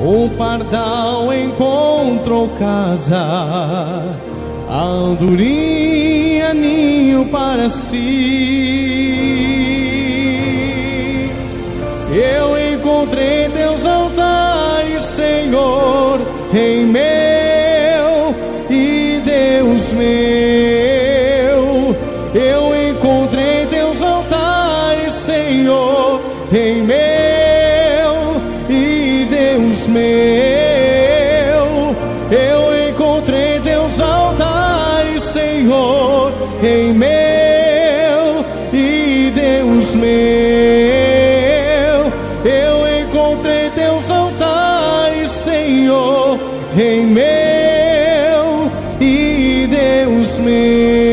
O pardal encontrou casa, a andorinha ninho para si. Eu encontrei teus altares, Senhor, Rei meu e Deus meu. Eu encontrei teus altares, Senhor, Rei meu e Deus meu. Eu encontrei teus altares, Senhor, Rei meu e Deus meu. Eu encontrei teus altares, Senhor, Rei meu e Deus meu.